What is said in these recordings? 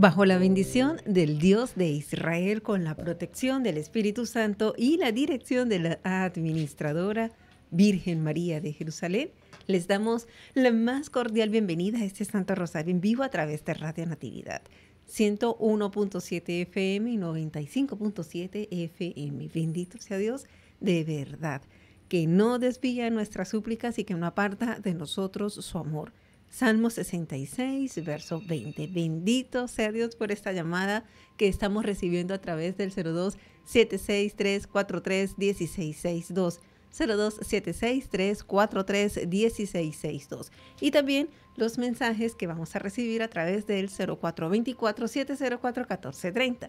Bajo la bendición del Dios de Israel, con la protección del Espíritu Santo y la dirección de la administradora Virgen María de Jerusalén, les damos la más cordial bienvenida a este Santo Rosario en vivo a través de Radio Natividad 101.7 FM y 95.7 FM. Bendito sea Dios de verdad, que no desvía nuestras súplicas y que no aparta de nosotros su amor. Salmo 66, verso 20. Bendito sea Dios por esta llamada que estamos recibiendo a través del 02-76343-1662. 02-76343-1662. Y también los mensajes que vamos a recibir a través del 0424-704-1430.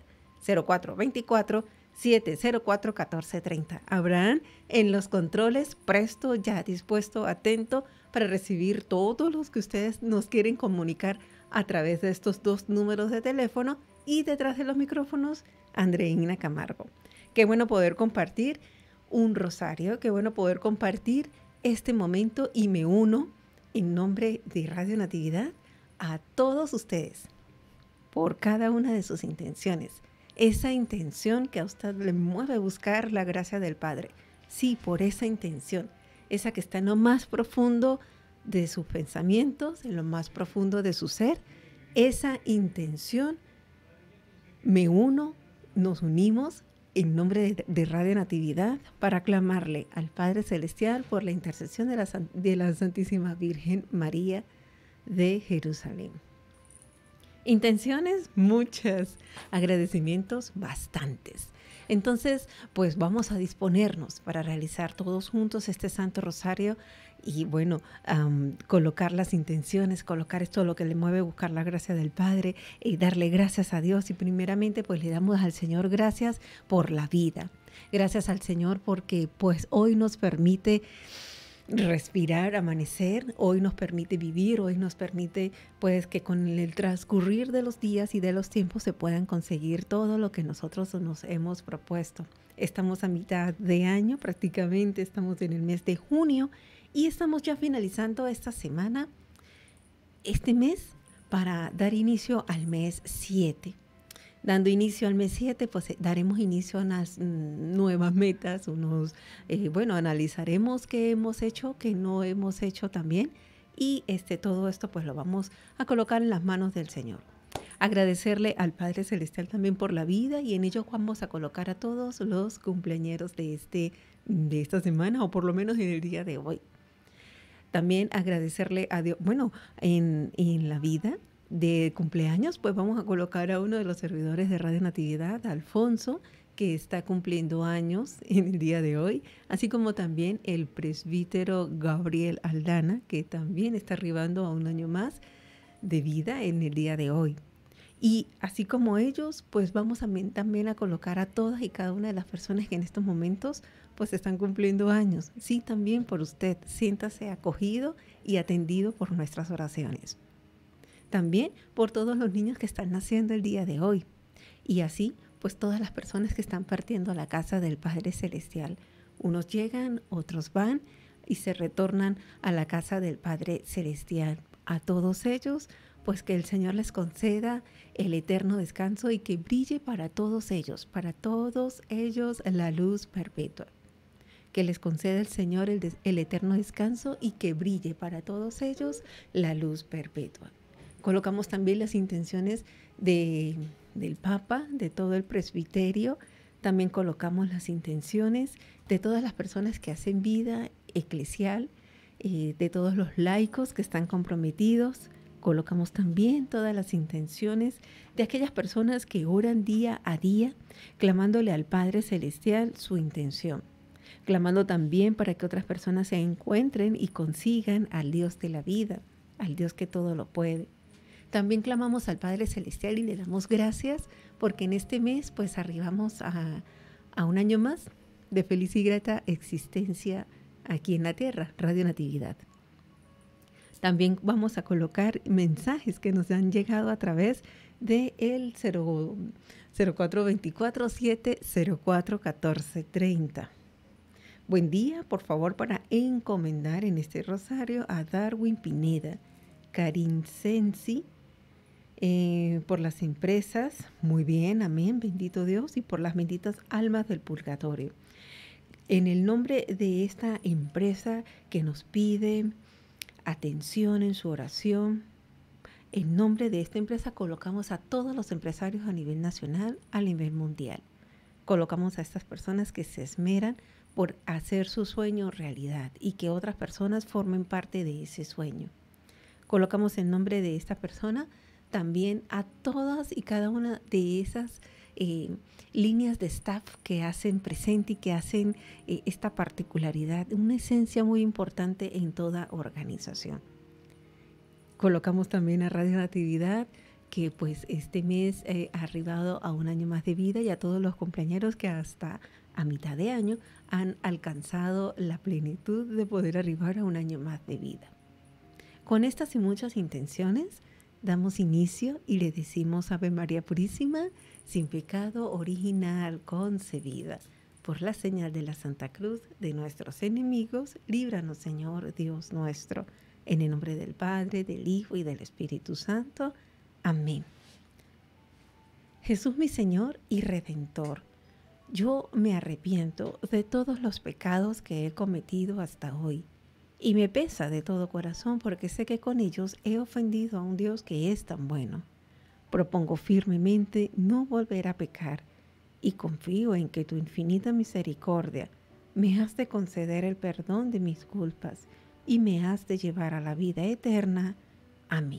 0424-704-1430. Abraham en los controles, presto, ya dispuesto, atento para recibir todos los que ustedes nos quieren comunicar a través de estos dos números de teléfono, y detrás de los micrófonos, Andreina Camargo. Qué bueno poder compartir un rosario, qué bueno poder compartir este momento, y me uno en nombre de Radio Natividad a todos ustedes por cada una de sus intenciones. Esa intención que a usted le mueve a buscar la gracia del Padre. Sí, por esa intención, esa que está en lo más profundo de sus pensamientos, en lo más profundo de su ser. Esa intención, me uno, nos unimos en nombre de Radio Natividad para clamarle al Padre Celestial por la intercesión de la Santísima Virgen María de Jerusalén. Intenciones muchas, agradecimientos bastantes. Entonces, pues vamos a disponernos para realizar todos juntos este Santo Rosario y bueno, colocar las intenciones, colocar esto lo que le mueve, buscar la gracia del Padre y darle gracias a Dios. Y primeramente pues le damos al Señor gracias por la vida. Gracias al Señor porque pues hoy nos permite respirar, amanecer, hoy nos permite vivir, hoy nos permite pues que con el transcurrir de los días y de los tiempos se puedan conseguir todo lo que nosotros nos hemos propuesto. Estamos a mitad de año prácticamente, estamos en el mes de junio y estamos ya finalizando esta semana, este mes, para dar inicio al mes 7. Dando inicio al mes 7, pues daremos inicio a unas nuevas metas, analizaremos qué hemos hecho, qué no hemos hecho también, y todo esto pues lo vamos a colocar en las manos del Señor. Agradecerle al Padre Celestial también por la vida, y en ello vamos a colocar a todos los cumpleañeros de esta semana, o por lo menos en el día de hoy. También agradecerle a Dios, en la vida de cumpleaños, pues vamos a colocar a uno de los servidores de Radio Natividad, Alfonso, que está cumpliendo años en el día de hoy, así como también el presbítero Gabriel Aldana, que también está arribando a un año más de vida en el día de hoy. Y así como ellos, pues vamos también a colocar a todas y cada una de las personas que en estos momentos pues están cumpliendo años. Sí, también por usted, siéntase acogido y atendido por nuestras oraciones. También por todos los niños que están naciendo el día de hoy. Y así, pues todas las personas que están partiendo a la casa del Padre Celestial. Unos llegan, otros van y se retornan a la casa del Padre Celestial. A todos ellos, pues que el Señor les conceda el eterno descanso y que brille para todos ellos la luz perpetua. Que les conceda el Señor el eterno descanso y que brille para todos ellos la luz perpetua. Colocamos también las intenciones del Papa, de todo el presbiterio. También colocamos las intenciones de todas las personas que hacen vida eclesial, de todos los laicos que están comprometidos. Colocamos también todas las intenciones de aquellas personas que oran día a día, clamándole al Padre Celestial su intención. Clamando también para que otras personas se encuentren y consigan al Dios de la vida, al Dios que todo lo puede. También clamamos al Padre Celestial y le damos gracias porque en este mes pues arribamos a un año más de feliz y grata existencia aquí en la tierra, Radio Natividad. También vamos a colocar mensajes que nos han llegado a través del 0424-704-1430. Buen día, por favor, para encomendar en este rosario a Darwin Pineda, Karin Sensi, por las empresas, muy bien, amén, bendito Dios, y por las benditas almas del purgatorio. En el nombre de esta empresa que nos pide atención en su oración, en nombre de esta empresa colocamos a todos los empresarios a nivel nacional, a nivel mundial. Colocamos a estas personas que se esmeran por hacer su sueño realidad y que otras personas formen parte de ese sueño. Colocamos en nombre de esta persona también a todas y cada una de esas líneas de staff que hacen presente y que hacen esta particularidad, una esencia muy importante en toda organización. Colocamos también a Radio Natividad, que pues este mes ha arribado a un año más de vida, y a todos los compañeros que hasta a mitad de año han alcanzado la plenitud de poder arribar a un año más de vida. Con estas y muchas intenciones damos inicio y le decimos Ave María Purísima, sin pecado original concebida. Por la señal de la Santa Cruz de nuestros enemigos, líbranos, Señor Dios nuestro. En el nombre del Padre, del Hijo y del Espíritu Santo. Amén. Jesús mi Señor y Redentor, yo me arrepiento de todos los pecados que he cometido hasta hoy, y me pesa de todo corazón porque sé que con ellos he ofendido a un Dios que es tan bueno. Propongo firmemente no volver a pecar y confío en que tu infinita misericordia me has de conceder el perdón de mis culpas y me has de llevar a la vida eterna. Amén.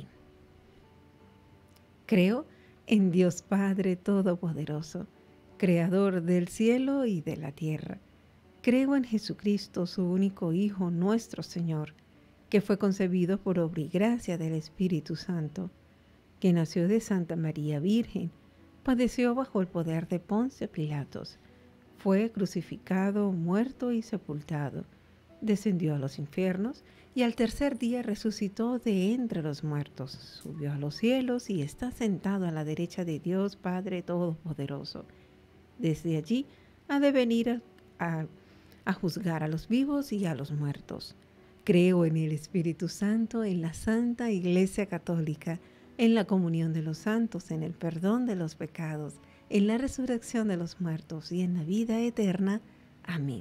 Creo en Dios Padre Todopoderoso, Creador del cielo y de la tierra. Creo en Jesucristo, su único Hijo, nuestro Señor, que fue concebido por obra y gracia del Espíritu Santo, que nació de Santa María Virgen, padeció bajo el poder de Poncio Pilatos, fue crucificado, muerto y sepultado, descendió a los infiernos y al tercer día resucitó de entre los muertos, subió a los cielos y está sentado a la derecha de Dios Padre Todopoderoso. Desde allí ha de venir a juzgar a los vivos y a los muertos. Creo en el Espíritu Santo, en la Santa Iglesia Católica, en la comunión de los santos, en el perdón de los pecados, en la resurrección de los muertos y en la vida eterna. Amén.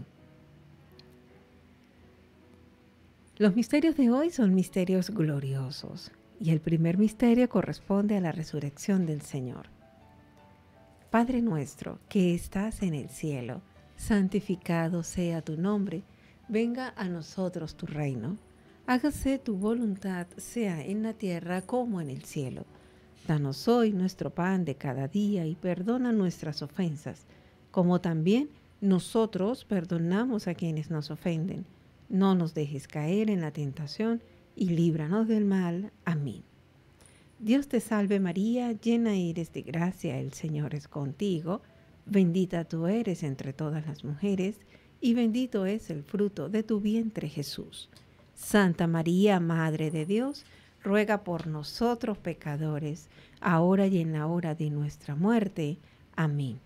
Los misterios de hoy son misterios gloriosos y el primer misterio corresponde a la resurrección del Señor. Padre nuestro que estás en el cielo, santificado sea tu nombre, venga a nosotros tu reino. Hágase tu voluntad, sea en la tierra como en el cielo. Danos hoy nuestro pan de cada día y perdona nuestras ofensas, como también nosotros perdonamos a quienes nos ofenden. No nos dejes caer en la tentación y líbranos del mal. Amén. Dios te salve María, llena eres de gracia, el Señor es contigo. Bendita tú eres entre todas las mujeres y bendito es el fruto de tu vientre Jesús. Santa María, Madre de Dios, ruega por nosotros pecadores, ahora y en la hora de nuestra muerte. Amén.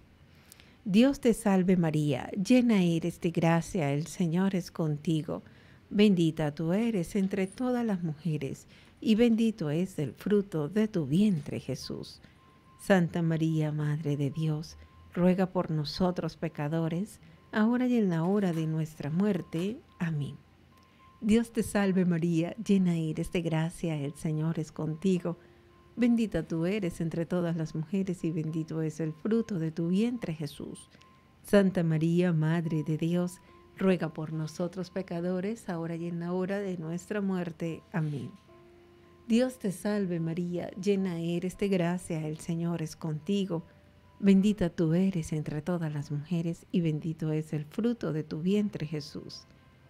Dios te salve María, llena eres de gracia, el Señor es contigo. Bendita tú eres entre todas las mujeres, y bendito es el fruto de tu vientre Jesús. Santa María, Madre de Dios, ruega por nosotros pecadores, ahora y en la hora de nuestra muerte. Amén. Dios te salve María, llena eres de gracia, el Señor es contigo. Bendita tú eres entre todas las mujeres y bendito es el fruto de tu vientre Jesús. Santa María, Madre de Dios, ruega por nosotros pecadores, ahora y en la hora de nuestra muerte. Amén. Dios te salve María, llena eres de gracia, el Señor es contigo. Bendita tú eres entre todas las mujeres y bendito es el fruto de tu vientre Jesús.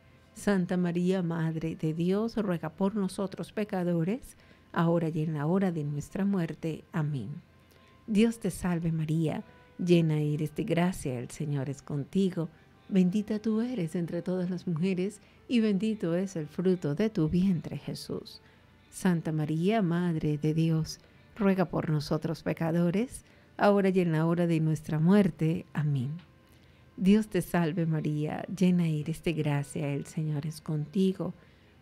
Santa María, Madre de Dios, ruega por nosotros pecadores, ahora y en la hora de nuestra muerte. Amén. Dios te salve María, llena eres de gracia, el Señor es contigo. Bendita tú eres entre todas las mujeres y bendito es el fruto de tu vientre Jesús. Santa María, Madre de Dios, ruega por nosotros pecadores, ahora y en la hora de nuestra muerte. Amén. Dios te salve María, llena eres de gracia, el Señor es contigo.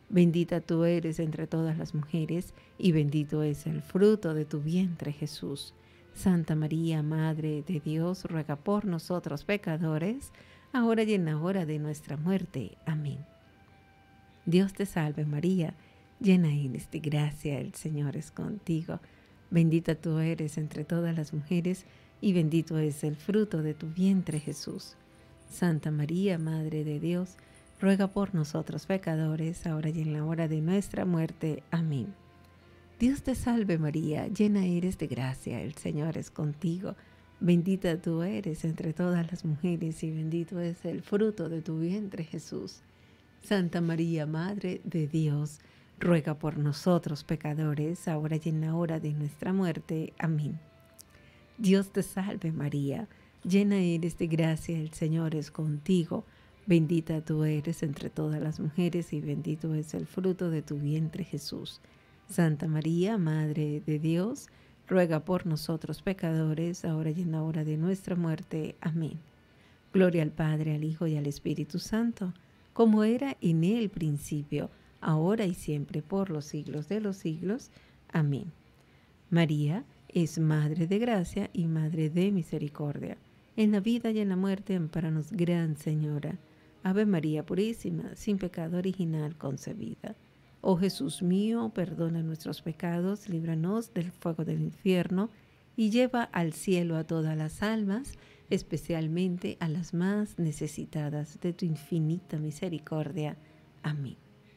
Bendita tú eres entre todas las mujeres, y bendito es el fruto de tu vientre, Jesús. Santa María, Madre de Dios, ruega por nosotros pecadores, ahora y en la hora de nuestra muerte. Amén. Dios te salve María, llena eres de gracia, el Señor es contigo. Bendita tú eres entre todas las mujeres, y bendito es el fruto de tu vientre, Jesús. Santa María, Madre de Dios, ruega por nosotros pecadores, ahora y en la hora de nuestra muerte. Amén. Dios te salve María, llena eres de gracia, el Señor es contigo. Bendita tú eres entre todas las mujeres, y bendito es el fruto de tu vientre, Jesús. Santa María, Madre de Dios, ruega por nosotros pecadores, ahora y en la hora de nuestra muerte. Amén. Dios te salve María, llena eres de gracia, el Señor es contigo. Bendita tú eres entre todas las mujeres, y bendito es el fruto de tu vientre, Jesús. Santa María, Madre de Dios, ruega por nosotros pecadores, ahora y en la hora de nuestra muerte. Amén. Gloria al Padre, al Hijo y al Espíritu Santo, como era en el principio, ahora y siempre, por los siglos de los siglos. Amén. María es Madre de gracia y Madre de misericordia. En la vida y en la muerte, ampáranos, Gran Señora. Ave María Purísima, sin pecado original concebida. Oh Jesús mío, perdona nuestros pecados, líbranos del fuego del infierno y lleva al cielo a todas las almas, especialmente a las más necesitadas de tu infinita misericordia. Amén.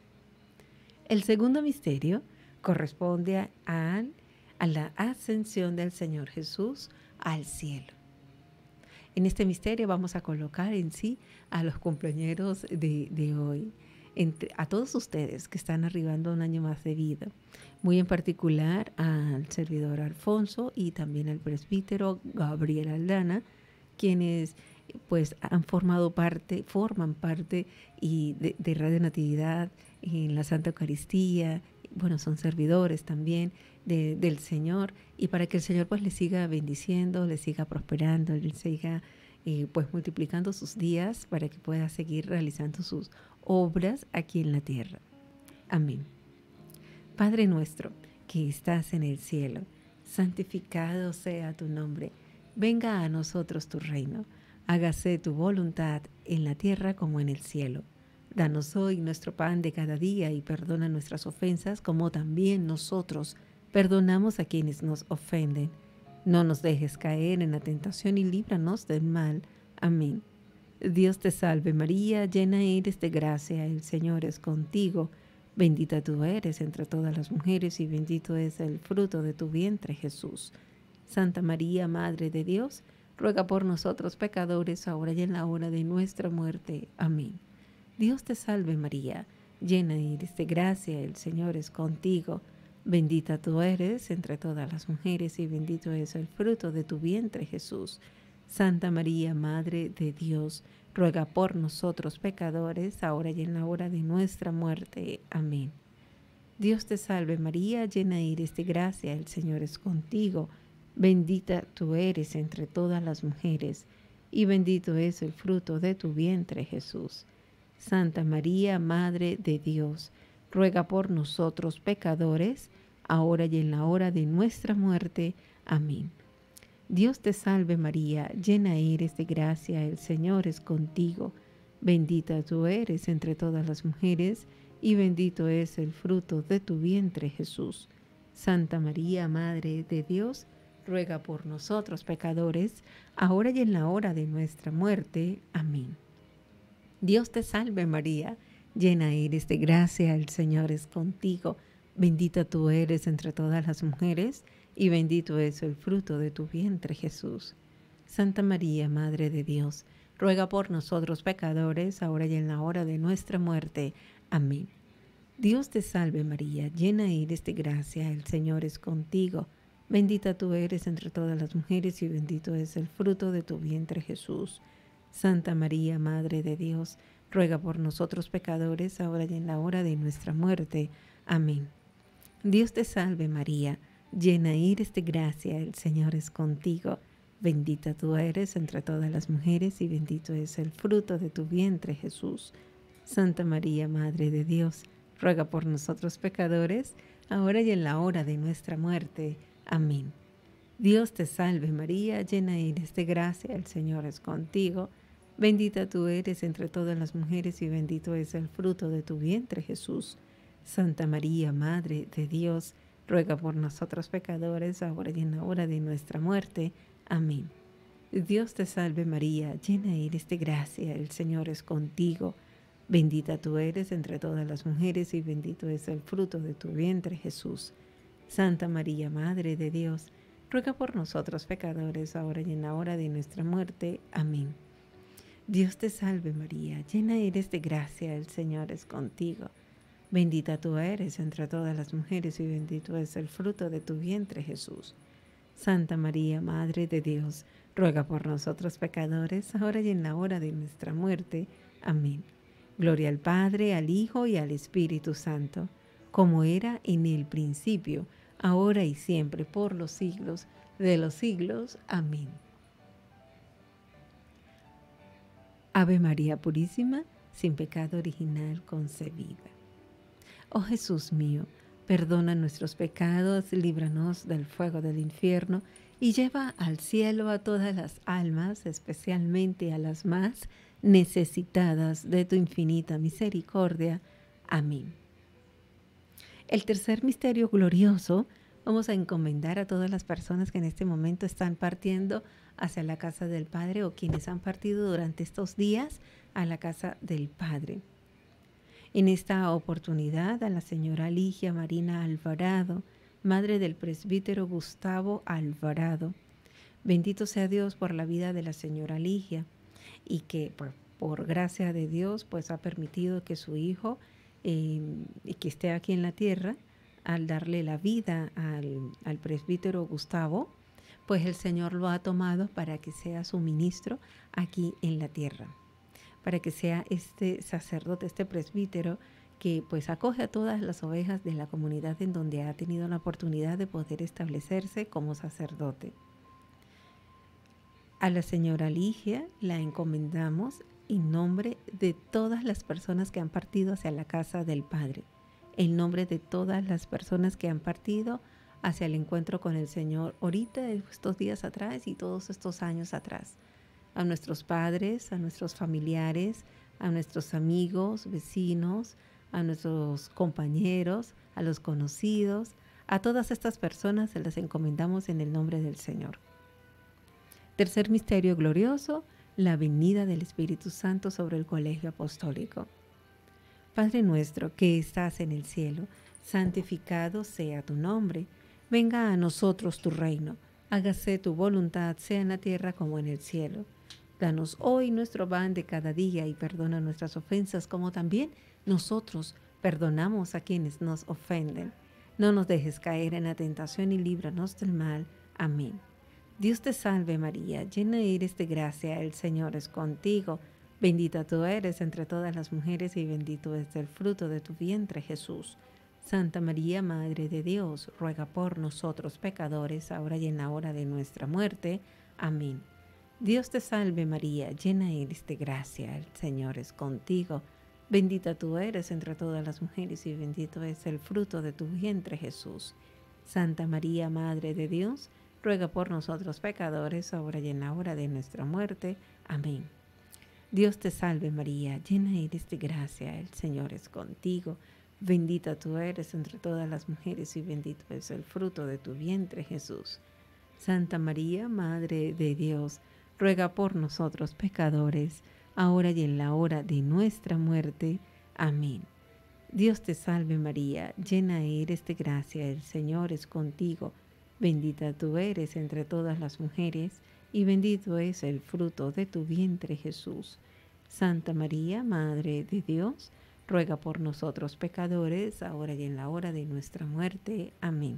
El segundo misterio corresponde a la ascensión del Señor Jesús al cielo. En este misterio vamos a colocar en sí a los cumpleañeros de hoy, a todos ustedes que están arribando a un año más de vida, muy en particular al servidor Alfonso y también al presbítero Gabriel Aldana, quienes pues forman parte y de Radio Natividad en la Santa Eucaristía. Bueno, son servidores también del Señor, y para que el Señor pues les siga bendiciendo, les siga prosperando, les siga pues multiplicando sus días para que pueda seguir realizando sus obras aquí en la tierra. Amén. Padre nuestro que estás en el cielo, santificado sea tu nombre. Venga a nosotros tu reino. Hágase tu voluntad en la tierra como en el cielo. Danos hoy nuestro pan de cada día, y perdona nuestras ofensas como también nosotros perdonamos a quienes nos ofenden. No nos dejes caer en la tentación y líbranos del mal. Amén. Dios te salve María, llena eres de gracia, el Señor es contigo. Bendita tú eres entre todas las mujeres, y bendito es el fruto de tu vientre, Jesús. Santa María, Madre de Dios, ruega por nosotros pecadores, ahora y en la hora de nuestra muerte. Amén. Dios te salve María, llena eres de gracia, el Señor es contigo. Bendita tú eres entre todas las mujeres, y bendito es el fruto de tu vientre, Jesús. Santa María, Madre de Dios, ruega por nosotros pecadores, ahora y en la hora de nuestra muerte. Amén. Dios te salve María, llena eres de gracia, el Señor es contigo. Bendita tú eres entre todas las mujeres, y bendito es el fruto de tu vientre, Jesús. Santa María, Madre de Dios, ruega por nosotros pecadores, ahora y en la hora de nuestra muerte. Amén. Dios te salve María, llena eres de gracia, el Señor es contigo. Bendita tú eres entre todas las mujeres, y bendito es el fruto de tu vientre, Jesús. Santa María, Madre de Dios, ruega por nosotros pecadores, ahora y en la hora de nuestra muerte. Amén. Dios te salve María, llena eres de gracia, el Señor es contigo. Bendita tú eres entre todas las mujeres, y bendito es el fruto de tu vientre, Jesús. Santa María, Madre de Dios, ruega por nosotros pecadores, ahora y en la hora de nuestra muerte. Amén. Dios te salve María, llena eres de gracia, el Señor es contigo. Bendita tú eres entre todas las mujeres, y bendito es el fruto de tu vientre, Jesús. Santa María, Madre de Dios, ruega por nosotros pecadores, ahora y en la hora de nuestra muerte. Amén. Dios te salve María, llena eres de gracia, el Señor es contigo. Bendita tú eres entre todas las mujeres, y bendito es el fruto de tu vientre, Jesús. Santa María, Madre de Dios, ruega por nosotros pecadores, ahora y en la hora de nuestra muerte. Amén. Dios te salve María, llena eres de gracia, el Señor es contigo. Bendita tú eres entre todas las mujeres y bendito es el fruto de tu vientre, Jesús. Santa María, Madre de Dios, ruega por nosotros pecadores, ahora y en la hora de nuestra muerte. Amén. Dios te salve María, llena eres de gracia, el Señor es contigo. Bendita tú eres entre todas las mujeres y bendito es el fruto de tu vientre, Jesús. Santa María, Madre de Dios, ruega por nosotros pecadores, ahora y en la hora de nuestra muerte. Amén. Dios te salve María, llena eres de gracia, el Señor es contigo. Bendita tú eres entre todas las mujeres y bendito es el fruto de tu vientre, Jesús. Santa María, Madre de Dios, ruega por nosotros pecadores, ahora y en la hora de nuestra muerte. Amén. Gloria al Padre, al Hijo y al Espíritu Santo, como era en el principio, ahora y siempre, por los siglos de los siglos. Amén. Ave María Purísima, sin pecado original concebida. Oh Jesús mío, perdona nuestros pecados, líbranos del fuego del infierno y lleva al cielo a todas las almas, especialmente a las más necesitadas de tu infinita misericordia. Amén. El tercer misterio glorioso, vamos a encomendar a todas las personas que en este momento están partiendo hacia la casa del Padre o quienes han partido durante estos días a la casa del Padre. En esta oportunidad a la señora Ligia Marina Alvarado, madre del presbítero Gustavo Alvarado. Bendito sea Dios por la vida de la señora Ligia y que por gracia de Dios pues ha permitido que su hijo que esté aquí en la tierra, al darle la vida al presbítero Gustavo, pues el Señor lo ha tomado para que sea su ministro aquí en la tierra, para que sea este sacerdote, este presbítero que pues acoge a todas las ovejas de la comunidad en donde ha tenido la oportunidad de poder establecerse como sacerdote. A la señora Ligia la encomendamos en nombre de todas las personas que han partido hacia la casa del Padre, en nombre de todas las personas que han partido hacia el encuentro con el Señor ahorita, estos días atrás y todos estos años atrás. A nuestros padres, a nuestros familiares, a nuestros amigos, vecinos, a nuestros compañeros, a los conocidos, a todas estas personas se las encomendamos en el nombre del Señor. Tercer misterio glorioso, la venida del Espíritu Santo sobre el colegio apostólico. Padre nuestro que estás en el cielo, santificado sea tu nombre. Venga a nosotros tu reino. Hágase tu voluntad, sea en la tierra como en el cielo. Danos hoy nuestro pan de cada día y perdona nuestras ofensas como también nosotros perdonamos a quienes nos ofenden. No nos dejes caer en la tentación y líbranos del mal. Amén. Dios te salve María, llena eres de gracia, el Señor es contigo. Bendita tú eres entre todas las mujeres y bendito es el fruto de tu vientre, Jesús. Santa María, Madre de Dios, ruega por nosotros pecadores, ahora y en la hora de nuestra muerte. Amén. Dios te salve María, llena eres de gracia, el Señor es contigo. Bendita tú eres entre todas las mujeres y bendito es el fruto de tu vientre, Jesús. Santa María, Madre de Dios, ruega por nosotros pecadores, ahora y en la hora de nuestra muerte. Amén. Dios te salve María, llena eres de gracia, el Señor es contigo. Bendita tú eres entre todas las mujeres y bendito es el fruto de tu vientre, Jesús. Santa María, Madre de Dios, ruega por nosotros pecadores, ahora y en la hora de nuestra muerte. Amén. Dios te salve María, llena eres de gracia, el Señor es contigo. Bendita tú eres entre todas las mujeres, y bendito es el fruto de tu vientre, Jesús. Santa María, Madre de Dios, ruega por nosotros pecadores, ahora y en la hora de nuestra muerte. Amén.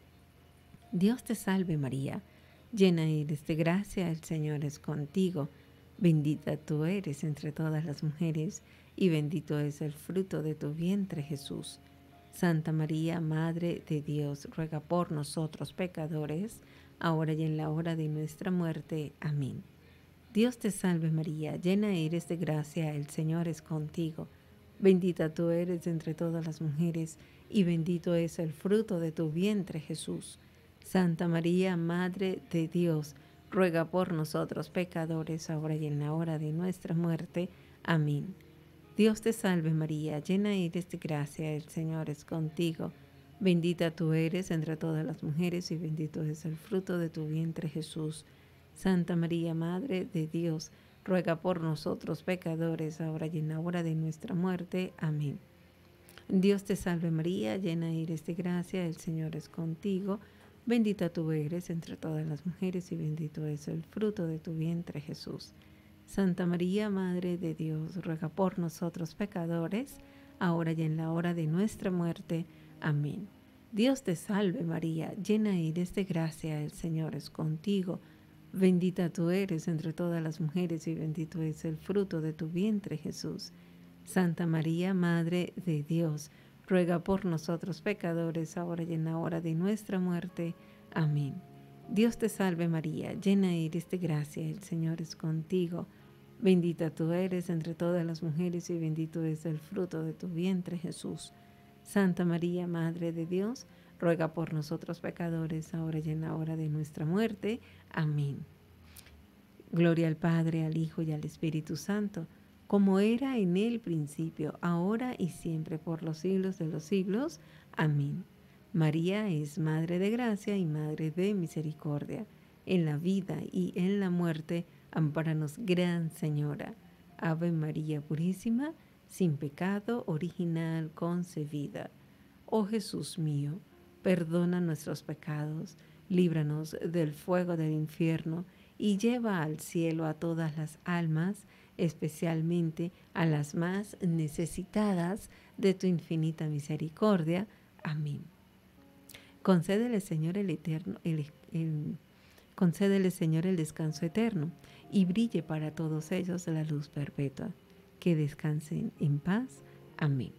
Dios te salve María, llena eres de gracia, el Señor es contigo. Bendita tú eres entre todas las mujeres, y bendito es el fruto de tu vientre, Jesús. Santa María, Madre de Dios, ruega por nosotros pecadores, ahora y en la hora de nuestra muerte. Amén. Dios te salve María, llena eres de gracia, el Señor es contigo. Bendita tú eres entre todas las mujeres, y bendito es el fruto de tu vientre, Jesús. Santa María, Madre de Dios, ruega por nosotros pecadores, ahora y en la hora de nuestra muerte. Amén. Dios te salve María, llena eres de gracia, el Señor es contigo. Bendita tú eres entre todas las mujeres, y bendito es el fruto de tu vientre, Jesús. Santa María, Madre de Dios, ruega por nosotros pecadores, ahora y en la hora de nuestra muerte. Amén. Dios te salve María, llena eres de gracia, el Señor es contigo. Bendita tú eres entre todas las mujeres, y bendito es el fruto de tu vientre, Jesús. Santa María, Madre de Dios, ruega por nosotros pecadores, ahora y en la hora de nuestra muerte. Amén. Dios te salve María, llena eres de gracia, el Señor es contigo. Bendita tú eres entre todas las mujeres, y bendito es el fruto de tu vientre, Jesús. Santa María, Madre de Dios, ruega por nosotros pecadores, ahora y en la hora de nuestra muerte. Amén. Dios te salve María, llena eres de gracia, el Señor es contigo. Bendita tú eres entre todas las mujeres, y bendito es el fruto de tu vientre, Jesús. Santa María, Madre de Dios, ruega por nosotros pecadores, ahora y en la hora de nuestra muerte. Amén. Gloria al Padre, al Hijo y al Espíritu Santo, como era en el principio, ahora y siempre, por los siglos de los siglos. Amén. María es Madre de gracia y Madre de misericordia. En la vida y en la muerte, ampáranos, Gran Señora. Ave María Purísima, sin pecado original concebida. Oh Jesús mío, perdona nuestros pecados, líbranos del fuego del infierno, y lleva al cielo a todas las almas, especialmente a las más necesitadas de tu infinita misericordia. Amén. Concédele, Señor, concédele, Señor, el descanso eterno, y brille para todos ellos la luz perpetua. Que descansen en paz. Amén.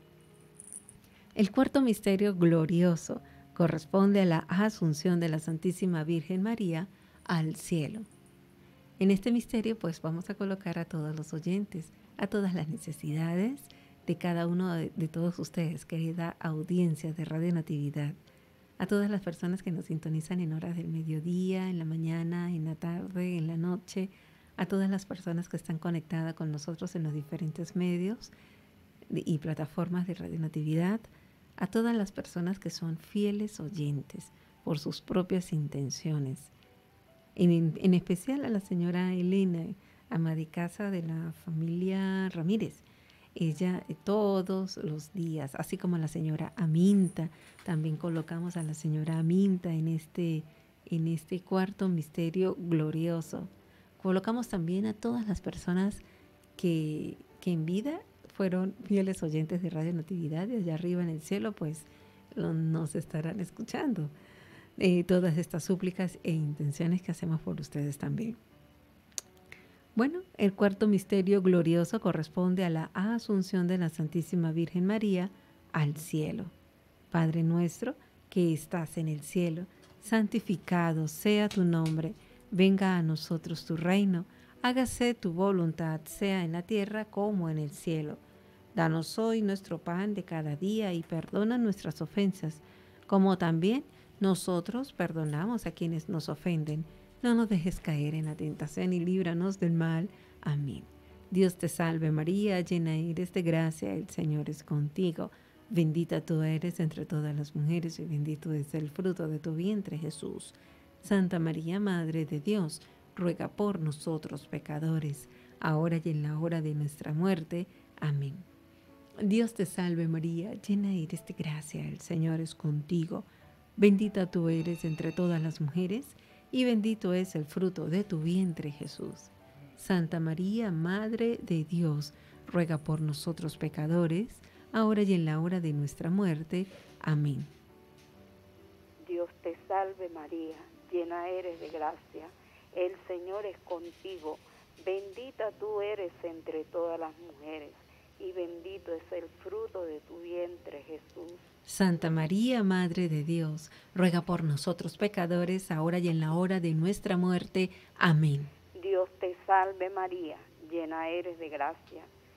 El cuarto misterio glorioso corresponde a la asunción de la Santísima Virgen María al cielo. En este misterio pues vamos a colocar a todos los oyentes, a todas las necesidades de cada uno de todos ustedes, querida audiencia de Radio Natividad, a todas las personas que nos sintonizan en horas del mediodía, en la mañana, en la tarde, en la noche, a todas las personas que están conectadas con nosotros en los diferentes medios y plataformas de Radio Natividad, a todas las personas que son fieles oyentes por sus propias intenciones. En especial a la señora Elena, ama de casa de la familia Ramírez. Ella todos los días, así como la señora Aminta, también colocamos a la señora Aminta en este cuarto misterio glorioso. Colocamos también a todas las personas que en vida fueron fieles oyentes de Radio Natividad, y allá arriba en el cielo pues nos estarán escuchando. Todas estas súplicas e intenciones que hacemos por ustedes también. Bueno, el cuarto misterio glorioso corresponde a la asunción de la Santísima Virgen María al cielo. Padre nuestro que estás en el cielo, santificado sea tu nombre, venga a nosotros tu reino, hágase tu voluntad, sea en la tierra como en el cielo. Danos hoy nuestro pan de cada día, y perdona nuestras ofensas, como también nosotros perdonamos a quienes nos ofenden. No nos dejes caer en la tentación, y líbranos del mal. Amén. Dios te salve María, llena eres de gracia, el Señor es contigo. Bendita tú eres entre todas las mujeres, y bendito es el fruto de tu vientre, Jesús. Santa María, Madre de Dios, ruega por nosotros pecadores, ahora y en la hora de nuestra muerte. Amén. Dios te salve María, llena eres de gracia, el Señor es contigo. Bendita tú eres entre todas las mujeres, y bendito es el fruto de tu vientre, Jesús. Santa María, Madre de Dios, ruega por nosotros pecadores, ahora y en la hora de nuestra muerte. Amén. Dios te salve María, llena eres de gracia, el Señor es contigo, bendita tú eres entre todas las mujeres, y bendito es el fruto de tu vientre, Jesús. Santa María, Madre de Dios, ruega por nosotros pecadores, ahora y en la hora de nuestra muerte. Amén. Dios te salve María, llena eres de gracia,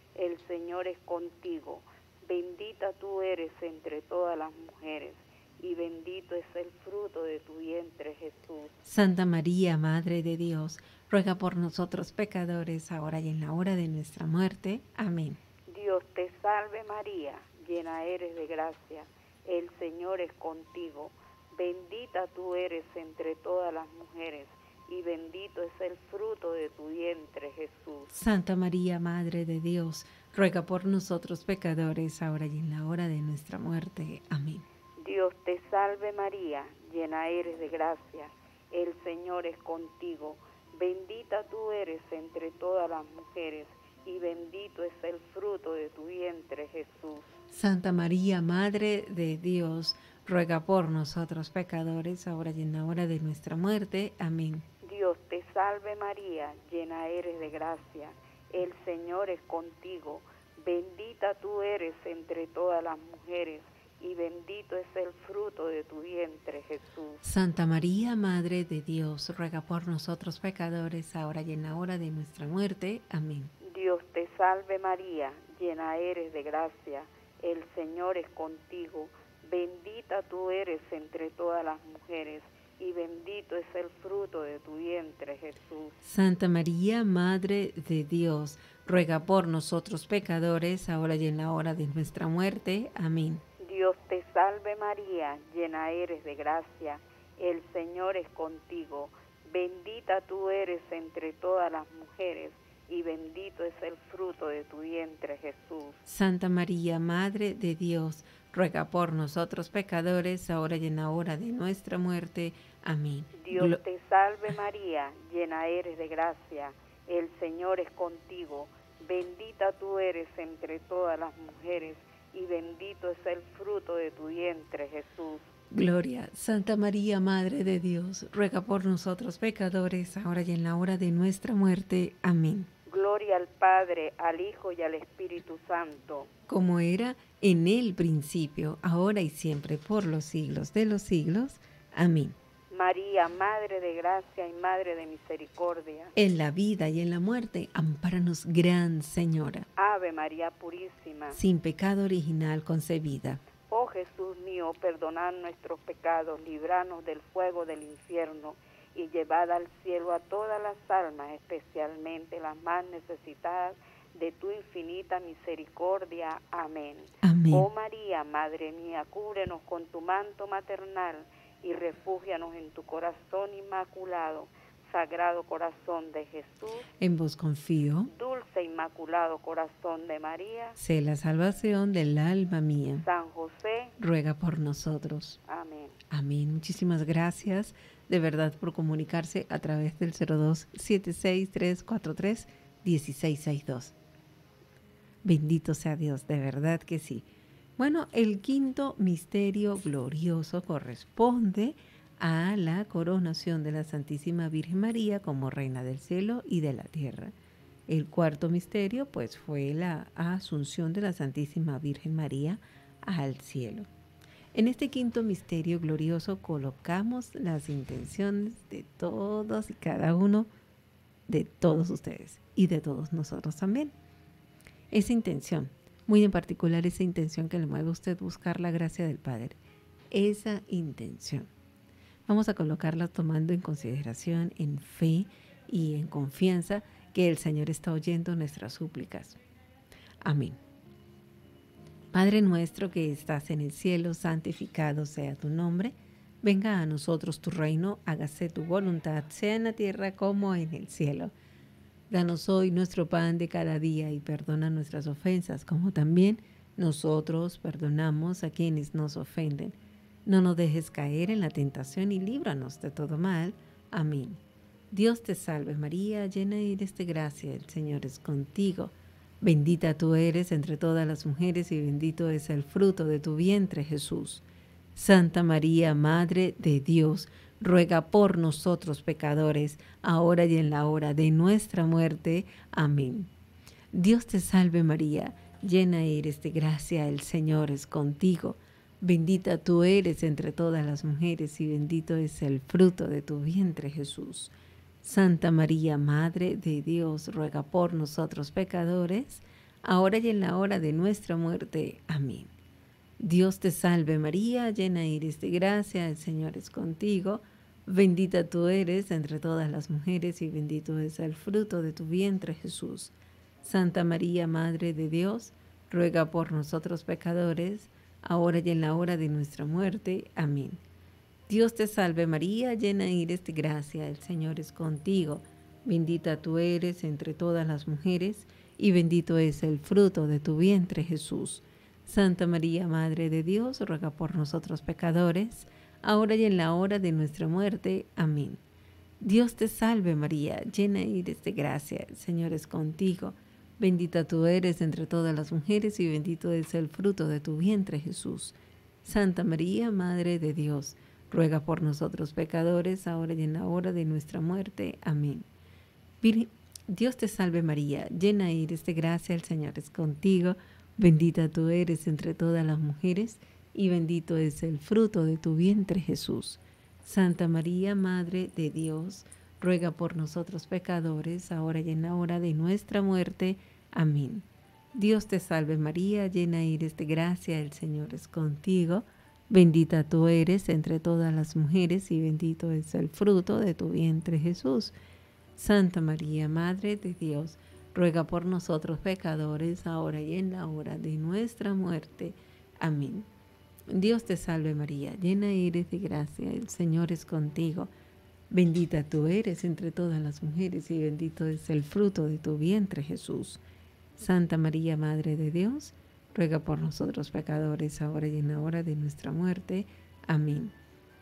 el Señor es contigo. Bendita tú eres entre todas las mujeres, y bendito es el fruto de tu vientre, Jesús. Santa María, Madre de Dios, ruega por nosotros pecadores, ahora y en la hora de nuestra muerte. Amén. Dios te salve María, llena eres de gracia, el Señor es contigo. Bendita tú eres entre todas las mujeres, y bendito es el fruto de tu vientre, Jesús. Santa María, Madre de Dios, ruega por nosotros pecadores, ahora y en la hora de nuestra muerte. Amén. Dios te salve María, llena eres de gracia, el Señor es contigo. Bendita tú eres entre todas las mujeres, y bendito es el fruto de tu vientre, Jesús. Santa María, Madre de Dios, ruega por nosotros pecadores, ahora y en la hora de nuestra muerte. Amén. Dios te salve María, llena eres de gracia, el Señor es contigo. Bendita tú eres entre todas las mujeres, y bendito es el fruto de tu vientre, Jesús. Santa María, Madre de Dios, ruega por nosotros pecadores, ahora y en la hora de nuestra muerte. Amén. Dios te salve María, llena eres de gracia, el Señor es contigo. Bendita tú eres entre todas las mujeres, y bendito es el fruto de tu vientre, Jesús. Santa María, Madre de Dios, ruega por nosotros pecadores, ahora y en la hora de nuestra muerte. Amén. Dios te salve María, llena eres de gracia, el Señor es contigo. Bendita tú eres entre todas las mujeres, y bendito es el fruto de tu vientre, Jesús. Santa María, Madre de Dios, ruega por nosotros pecadores, ahora y en la hora de nuestra muerte. Amén. Dios te salve María, llena eres de gracia, el Señor es contigo. Bendita tú eres entre todas las mujeres, y bendito es el fruto de tu vientre, Jesús. Gloria. Santa María, Madre de Dios, ruega por nosotros pecadores, ahora y en la hora de nuestra muerte. Amén. Gloria al Padre, al Hijo y al Espíritu Santo. Como era en el principio, ahora y siempre, por los siglos de los siglos. Amén. María, Madre de gracia y Madre de misericordia. En la vida y en la muerte, ampáranos, Gran Señora. Ave María Purísima. Sin pecado original concebida. Oh Jesús mío, perdonad nuestros pecados, libranos del fuego del infierno, y llevad al cielo a todas las almas, especialmente las más necesitadas de tu infinita misericordia. Amén. Amén. Oh María, Madre mía, cúbrenos con tu manto maternal y refúgianos en tu corazón inmaculado. Sagrado Corazón de Jesús, en vos confío. Dulce Inmaculado Corazón de María, sé la salvación del alma mía. San José, ruega por nosotros. Amén. Amén. Muchísimas gracias de verdad por comunicarse a través del 02-76343-1662. Bendito sea Dios, de verdad que sí. Bueno, el quinto misterio glorioso corresponde a la coronación de la Santísima Virgen María como Reina del Cielo y de la Tierra. El cuarto misterio, pues, fue la asunción de la Santísima Virgen María al cielo. En este quinto misterio glorioso colocamos las intenciones de todos y cada uno, de todos ustedes y de todos nosotros también. Esa intención, muy en particular esa intención que le mueve a usted buscar la gracia del Padre, esa intención. Vamos a colocarla tomando en consideración, en fe y en confianza que el Señor está oyendo nuestras súplicas. Amén. Padre nuestro que estás en el cielo, santificado sea tu nombre. Venga a nosotros tu reino, hágase tu voluntad, sea en la tierra como en el cielo. Danos hoy nuestro pan de cada día y perdona nuestras ofensas, como también nosotros perdonamos a quienes nos ofenden. No nos dejes caer en la tentación y líbranos de todo mal. Amén. Dios te salve María, llena eres de gracia, el Señor es contigo. Bendita tú eres entre todas las mujeres y bendito es el fruto de tu vientre, Jesús. Santa María, Madre de Dios, ruega por nosotros pecadores, ahora y en la hora de nuestra muerte. Amén. Dios te salve María, llena eres de gracia, el Señor es contigo. Bendita tú eres entre todas las mujeres y bendito es el fruto de tu vientre, Jesús. Santa María, Madre de Dios, ruega por nosotros pecadores, ahora y en la hora de nuestra muerte. Amén. Dios te salve María, llena eres de gracia, el Señor es contigo. Bendita tú eres entre todas las mujeres y bendito es el fruto de tu vientre, Jesús. Santa María, Madre de Dios, ruega por nosotros pecadores, ahora y en la hora de nuestra muerte. Amén. Dios te salve María, llena eres de gracia, el Señor es contigo. Bendita tú eres entre todas las mujeres y bendito es el fruto de tu vientre, Jesús. Santa María, Madre de Dios, ruega por nosotros pecadores, ahora y en la hora de nuestra muerte. Amén. Dios te salve María, llena eres de gracia, el Señor es contigo. Bendita tú eres entre todas las mujeres y bendito es el fruto de tu vientre, Jesús. Santa María, Madre de Dios, ruega por nosotros pecadores, ahora y en la hora de nuestra muerte. Amén. Dios te salve María, llena eres de gracia, el Señor es contigo. Bendita tú eres entre todas las mujeres y bendito es el fruto de tu vientre, Jesús. Santa María, Madre de Dios, ruega por nosotros pecadores, ahora y en la hora de nuestra muerte. Amén. Dios te salve María, llena eres de gracia, el Señor es contigo. Bendita tú eres entre todas las mujeres y bendito es el fruto de tu vientre, Jesús. Santa María, Madre de Dios, ruega por nosotros pecadores, ahora y en la hora de nuestra muerte. Amén. Dios te salve María, llena eres de gracia, el Señor es contigo. Bendita tú eres entre todas las mujeres y bendito es el fruto de tu vientre, Jesús. Santa María, Madre de Dios, ruega por nosotros pecadores, ahora y en la hora de nuestra muerte. Amén.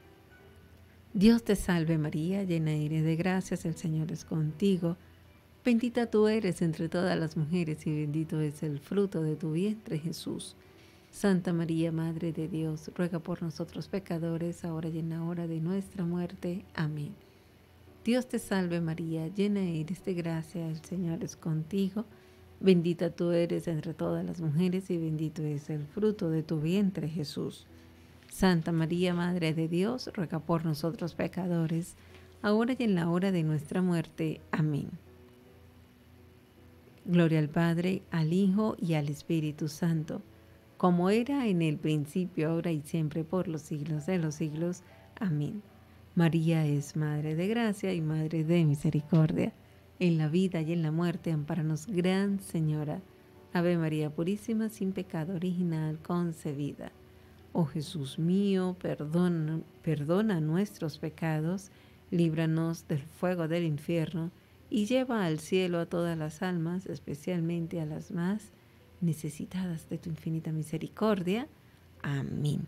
Dios te salve María, llena eres de gracias, el Señor es contigo. Bendita tú eres entre todas las mujeres y bendito es el fruto de tu vientre, Jesús. Santa María, Madre de Dios, ruega por nosotros pecadores, ahora y en la hora de nuestra muerte. Amén. Dios te salve María, llena eres de gracia, el Señor es contigo. Bendita tú eres entre todas las mujeres y bendito es el fruto de tu vientre, Jesús. Santa María, Madre de Dios, ruega por nosotros pecadores, ahora y en la hora de nuestra muerte. Amén. Gloria al Padre, al Hijo y al Espíritu Santo, como era en el principio, ahora y siempre, por los siglos de los siglos. Amén. María es Madre de Gracia y Madre de Misericordia. En la vida y en la muerte, ampáranos, Gran Señora. Ave María Purísima, sin pecado original concebida. Oh Jesús mío, perdona nuestros pecados, líbranos del fuego del infierno, y lleva al cielo a todas las almas, especialmente a las más necesitadas de tu infinita misericordia. Amén.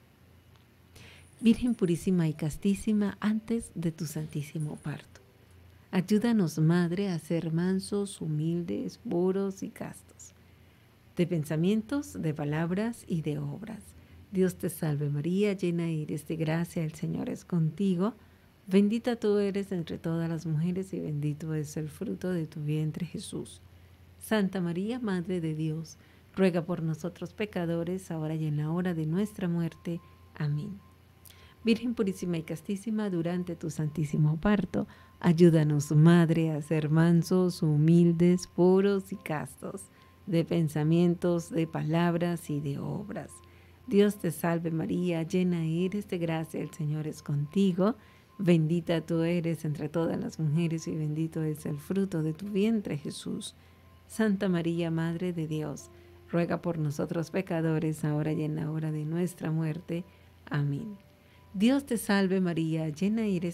Virgen purísima y castísima, antes de tu santísimo parto, ayúdanos, Madre, a ser mansos, humildes, puros y castos, de pensamientos, de palabras y de obras. Dios te salve María, llena eres de gracia, el Señor es contigo. Bendita tú eres entre todas las mujeres y bendito es el fruto de tu vientre, Jesús. Santa María, Madre de Dios, ruega por nosotros pecadores, ahora y en la hora de nuestra muerte. Amén. Virgen purísima y castísima, durante tu santísimo parto, ayúdanos, Madre, a ser mansos, humildes, puros y castos, de pensamientos, de palabras y de obras. Dios te salve María, llena eres de gracia, el Señor es contigo. Bendita tú eres entre todas las mujeres y bendito es el fruto de tu vientre, Jesús. Santa María, Madre de Dios, ruega por nosotros pecadores, ahora y en la hora de nuestra muerte. Amén. Dios te salve María, llena eres,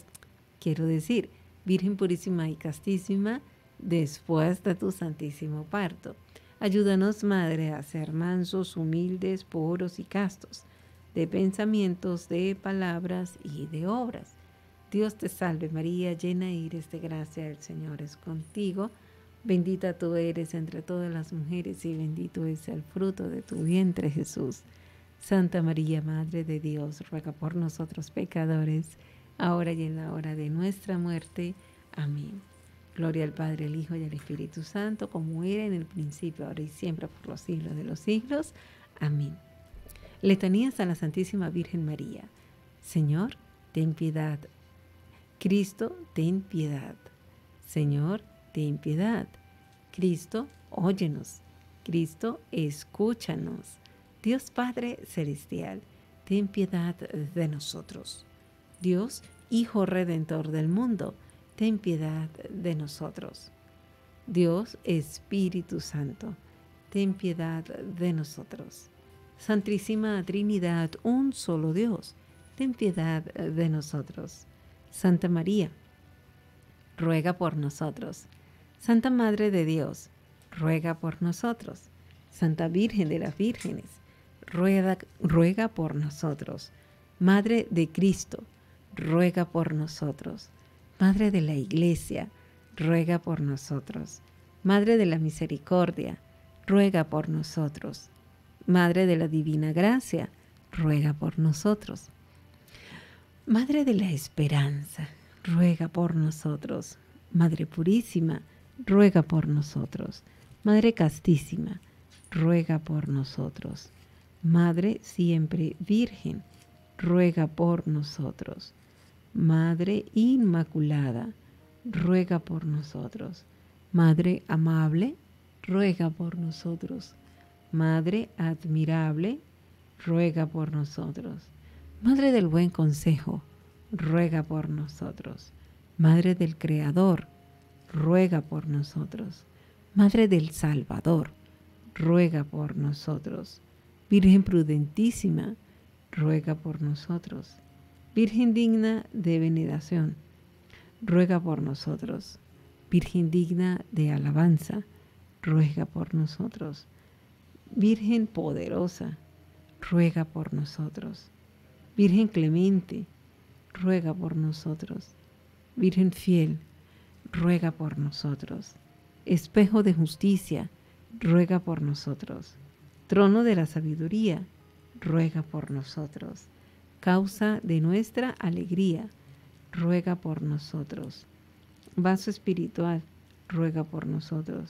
Virgen purísima y castísima, después de tu santísimo parto. Ayúdanos, Madre, a ser mansos, humildes, puros y castos, de pensamientos, de palabras y de obras. Dios te salve María, llena eres de gracia, el Señor es contigo. Bendita tú eres entre todas las mujeres y bendito es el fruto de tu vientre, Jesús. Santa María, Madre de Dios, ruega por nosotros pecadores, ahora y en la hora de nuestra muerte. Amén. Gloria al Padre, al Hijo y al Espíritu Santo, como era en el principio, ahora y siempre, por los siglos de los siglos. Amén. Letanías a la Santísima Virgen María. Señor, ten piedad. Cristo, ten piedad. Señor, ten piedad. Cristo, óyenos. Cristo, escúchanos. Dios Padre Celestial, ten piedad de nosotros. Dios, Hijo Redentor del mundo, ten piedad de nosotros. Dios Espíritu Santo, ten piedad de nosotros. Santísima Trinidad, un solo Dios, ten piedad de nosotros. Santa María, ruega por nosotros. Santa Madre de Dios, ruega por nosotros. Santa Virgen de las Vírgenes, ruega por nosotros. Madre de Cristo, ruega por nosotros. Madre de la Iglesia, ruega por nosotros. Madre de la Misericordia, ruega por nosotros. Madre de la Divina Gracia, ruega por nosotros. Madre de la Esperanza, ruega por nosotros. Madre Purísima, ruega por nosotros. Madre Castísima, ruega por nosotros. Madre Siempre Virgen, ruega por nosotros. Madre Inmaculada, ruega por nosotros. Madre Amable, ruega por nosotros. Madre Admirable, ruega por nosotros. Madre del Buen Consejo, ruega por nosotros. Madre del Creador, ruega por nosotros. Madre del Salvador, ruega por nosotros. Virgen prudentísima, ruega por nosotros. Virgen digna de veneración, ruega por nosotros. Virgen digna de alabanza, ruega por nosotros. Virgen poderosa, ruega por nosotros. Virgen clemente, ruega por nosotros. Virgen fiel, ruega por nosotros. Espejo de justicia, ruega por nosotros. Trono de la sabiduría, ruega por nosotros. Causa de nuestra alegría, ruega por nosotros. Vaso espiritual, ruega por nosotros.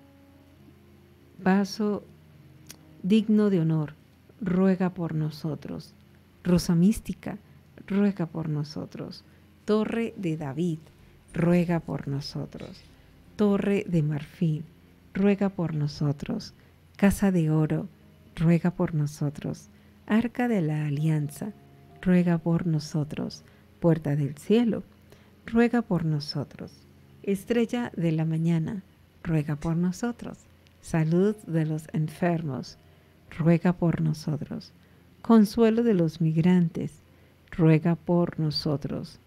Vaso digno de honor, ruega por nosotros. Rosa mística, ruega por nosotros. Torre de David, ruega por nosotros. Torre de marfil, ruega por nosotros. Casa de oro, ruega por nosotros. Arca de la alianza, ruega por nosotros. Puerta del cielo, ruega por nosotros. Estrella de la mañana, ruega por nosotros. Salud de los enfermos, ruega por nosotros. Consuelo de los migrantes, ruega por nosotros.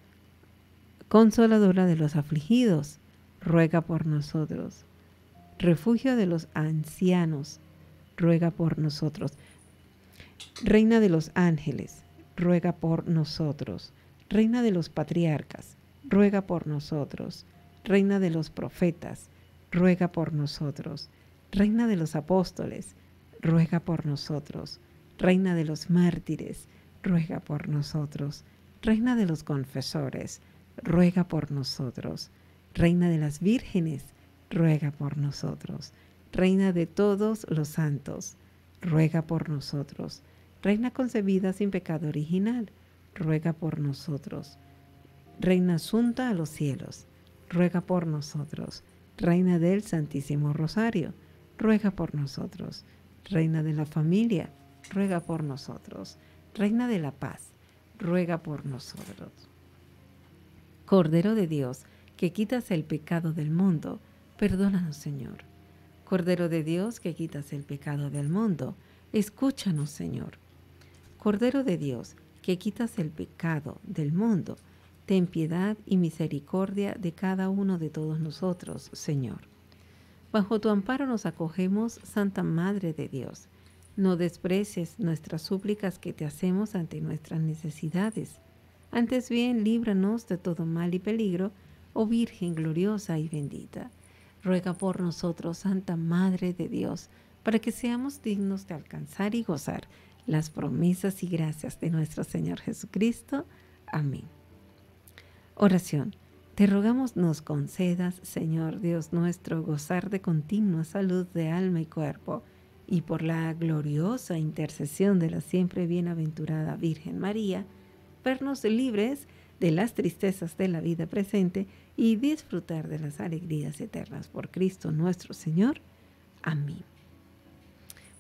Consoladora de los afligidos, ruega por nosotros. Refugio de los ancianos, ruega por nosotros. Reina de los ángeles, ruega por nosotros. Reina de los patriarcas, ruega por nosotros. Reina de los profetas, ruega por nosotros. Reina de los apóstoles, ruega por nosotros. Reina de los mártires, ruega por nosotros. Reina de los confesores, ruega por nosotros. Reina de las vírgenes, ruega por nosotros. Reina de todos los santos, ruega por nosotros. Reina concebida sin pecado original, ruega por nosotros. Reina asunta a los cielos, ruega por nosotros. Reina del Santísimo Rosario, ruega por nosotros. Reina de la familia, ruega por nosotros. Reina de la paz, ruega por nosotros. Cordero de Dios, que quitas el pecado del mundo, perdónanos, Señor. Cordero de Dios, que quitas el pecado del mundo, escúchanos, Señor. Cordero de Dios, que quitas el pecado del mundo, ten piedad y misericordia de cada uno de todos nosotros, Señor. Bajo tu amparo nos acogemos, Santa Madre de Dios. No desprecies nuestras súplicas que te hacemos ante nuestras necesidades. Antes bien, líbranos de todo mal y peligro, oh Virgen gloriosa y bendita. Ruega por nosotros, Santa Madre de Dios, para que seamos dignos de alcanzar y gozar las promesas y gracias de nuestro Señor Jesucristo. Amén. Oración. Te rogamos nos concedas, Señor Dios nuestro, gozar de continua salud de alma y cuerpo, y por la gloriosa intercesión de la siempre bienaventurada Virgen María, vernos libres de las tristezas de la vida presente y disfrutar de las alegrías eternas por Cristo nuestro Señor. Amén.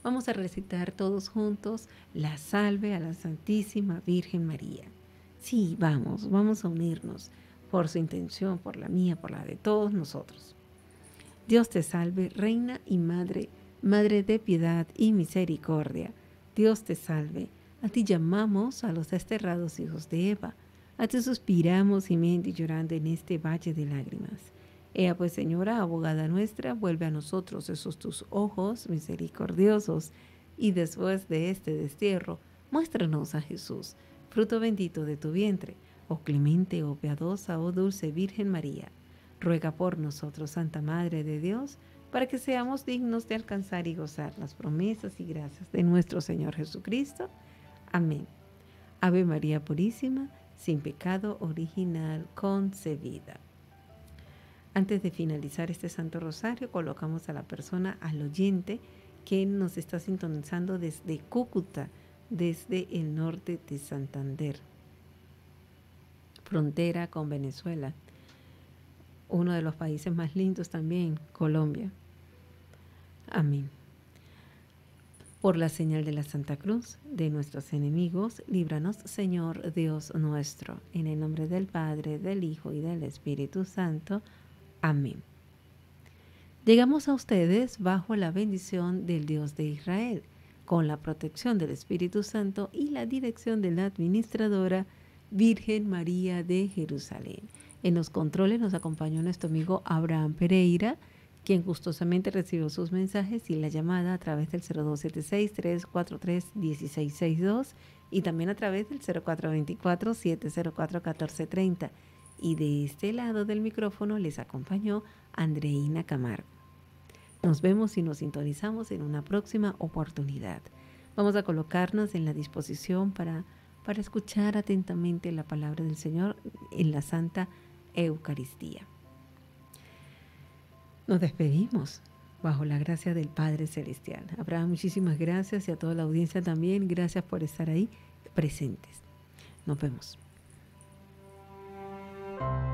Vamos a recitar todos juntos la salve a la Santísima Virgen María. Sí, vamos a unirnos por su intención, por la mía, por la de todos nosotros. Dios te salve, Reina y Madre, Madre de piedad y misericordia. Dios te salve. A ti llamamos a los desterrados hijos de Eva. A ti suspiramos gimiendo y llorando en este valle de lágrimas. Ea pues, Señora, abogada nuestra, vuelve a nosotros esos tus ojos misericordiosos, y después de este destierro, muéstranos a Jesús, fruto bendito de tu vientre. Oh clemente, oh piadosa, oh dulce Virgen María, ruega por nosotros, Santa Madre de Dios, para que seamos dignos de alcanzar y gozar las promesas y gracias de nuestro Señor Jesucristo. Amén. Ave María Purísima, sin pecado original concebida. Antes de finalizar este Santo Rosario, colocamos a la persona, al oyente, que nos está sintonizando desde Cúcuta, desde el norte de Santander, frontera con Venezuela, uno de los países más lindos también, Colombia. Amén. Por la señal de la Santa Cruz de nuestros enemigos, líbranos, Señor Dios nuestro, en el nombre del Padre, del Hijo y del Espíritu Santo. Amén. Llegamos a ustedes bajo la bendición del Dios de Israel, con la protección del Espíritu Santo y la dirección de la administradora Virgen María de Jerusalén. En los controles nos acompañó nuestro amigo Abraham Pereira, quien gustosamente recibió sus mensajes y la llamada a través del 0276-343-1662 y también a través del 0424-704-1430. Y de este lado del micrófono les acompañó Andreina Camargo. Nos vemos y nos sintonizamos en una próxima oportunidad. Vamos a colocarnos en la disposición para escuchar atentamente la palabra del Señor en la Santa Eucaristía. Nos despedimos bajo la gracia del Padre Celestial. Abraham, muchísimas gracias, y a toda la audiencia también. Gracias por estar ahí presentes. Nos vemos.